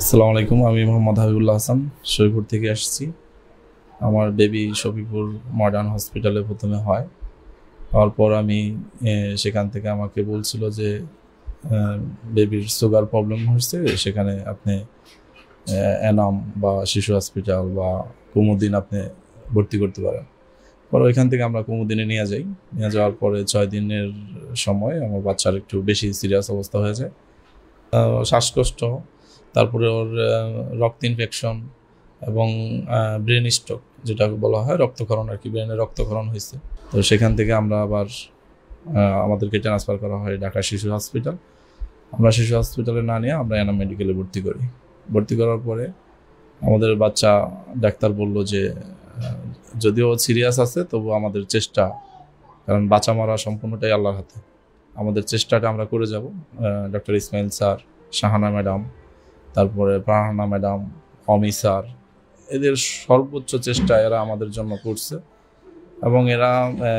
আসসালামু আলাইকুম। আমি মোহাম্মদ হাবিবুল্লাহ হাসান শরীফপুর থেকে আসছি। আমার বেবি শফিপুর মডার্ন হসপিটালে প্রথমে হয়। হওয়ার পর আমি সেখান থেকে আমাকে বলছিল যে বেবির সুগার প্রবলেম হচ্ছে, সেখানে আপনি এনাম বা শিশু হসপিটাল বা কুমুদিন আপনি ভর্তি করতে পারেন। পরে ওইখান থেকে আমরা কুমুদিনে নিয়ে যাই। নিয়ে যাওয়ার পরে 6 দিনের সময় আমার বাচ্চার একটু বেশি সিরিয়াস অবস্থা হয়ে যায়। শ্বাসকষ্ট, তারপরে ওর রক্ত ইনফেকশন এবং ব্রেন স্ট্রোক, যেটা বলা হয় রক্তক্ষরণ আর কি, ব্রেনে রক্তক্ষরণ হয়েছে। তো সেখান থেকে আমরা আবার আমাদেরকে ট্রান্সফার করা হয় ঢাকা শিশু হসপিটাল। আমরা শিশু হসপিটালে না নিয়ে আমরা এনাম মেডিকেলে ভর্তি করি। ভর্তি করার পরে আমাদের বাচ্চা ডাক্তার বলল যে যদিও সিরিয়াস আছে তবু আমাদের চেষ্টা, কারণ বাচ্চা মারা সম্পূর্ণটাই আল্লাহর হাতে, আমাদের চেষ্টাটা আমরা করে যাব। Doctor Ismail sir, Shahana madam, তারপরে প্রাহানা ম্যাডাম, অমি স্যার, এদের সর্বোচ্চ চেষ্টা এরা আমাদের জন্য করছে এবং এরা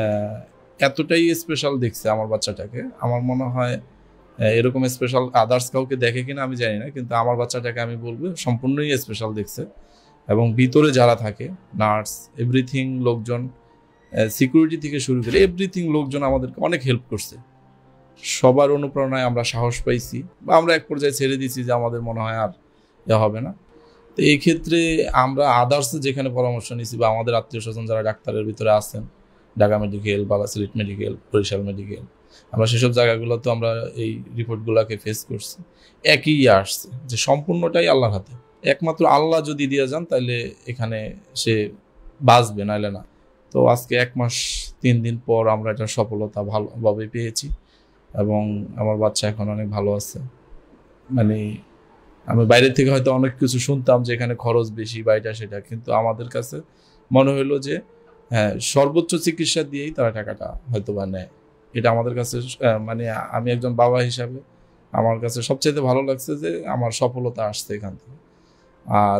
এতটাই স্পেশাল দেখছে আমার বাচ্চাটাকে। আমার মনে হয় এরকম স্পেশাল আদার্স কাউকে দেখে কিনা আমি জানি না, কিন্তু আমার বাচ্চাটাকে আমি বলবো সম্পূর্ণই স্পেশাল দেখছে। এবং ভিতরে যারা থাকে, নার্স, এভরিথিং, লোকজন, সিকিউরিটি থেকে শুরু করে এভরিথিং লোকজন আমাদেরকে অনেক হেল্প করছে। সবার অনুপ্রেরণায় আমরা সাহস পাইছি বা আমরা এক পর্যায়ে ছেড়ে দিয়েছি যে আমাদের মনে হয় আর হবে না। তো এই ক্ষেত্রে আমরা আদার্স যেখানে পরামর্শ নিয়েছি বা আমাদের আত্মীয় স্বজন যারা ডাক্তারের ভিতরে আছেন, ঢাকা মেডিকেল বা সিলেট মেডিকেল, বরিশাল মেডিকেল, আমরা সেসব জায়গাগুলোতে আমরা এই রিপোর্টগুলোকে ফেস করছি। একই আসছে যে সম্পূর্ণটাই আল্লাহর হাতে। একমাত্র আল্লাহ যদি দিয়ে যান তাহলে এখানে সে বাঁচবে, নাইলে না। তো আজকে 1 মাস 3 দিন পর আমরা এটা সফলতা ভালোভাবে পেয়েছি এবং আমার বাচ্চা এখন অনেক ভালো আছে। মানে আমি বাইরে থেকে হয়তো অনেক কিছু শুনতাম যে এখানে খরচ বেশি বা এটা সেটা, কিন্তু আমাদের কাছে মনে হলো যে হ্যাঁ, সর্বোচ্চ চিকিৎসা দিয়েই তারা টাকাটা হয়তো বা নেয়। এটা আমাদের কাছে মানে আমি একজন বাবা হিসাবে আমার কাছে সবচেয়ে ভালো লাগছে যে আমার সফলতা আসছে এখান থেকে। আর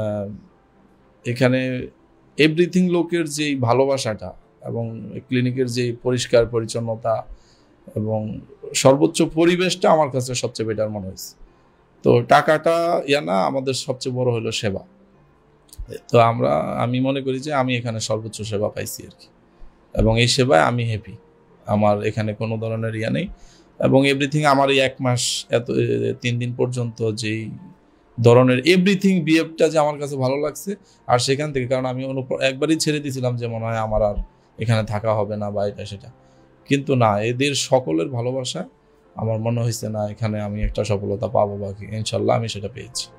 এখানে এভরিথিং লোকের যেই ভালোবাসাটা এবং ক্লিনিকের যেই পরিষ্কার পরিচ্ছন্নতা এবং সর্বোচ্চ পরিবেশটা আমার কাছে সবচেয়ে বেটার মনে হয়েছে। তো টাকাটা না, আমাদের সবচেয়ে বড় হলো সেবা। তো আমি মনে করি যে আমি এখানে সর্বোচ্চ সেবা পাইছি আর কি, এবং এই সেবায় আমি হ্যাপি। আমার এখানে কোনো ধরনের নেই এবং এভরিথিং আমার এই 1 মাস 3 দিন পর্যন্ত যেই ধরনের এভরিথিং বিহেভটা যে আমার কাছে ভালো লাগছে। আর সেখান থেকে, কারণ আমি একবারই ছেড়ে দিয়েছিলাম যে মনে হয় আমার আর এখানে থাকা হবে না বা এটা সেটা, কিন্তু না, এদের সকলের ভালোবাসা আমার মনে হয়েছে না এখানে আমি একটা সফলতা পাবো, বাকি ইনশাল্লাহ আমি সেটা পেয়েছি।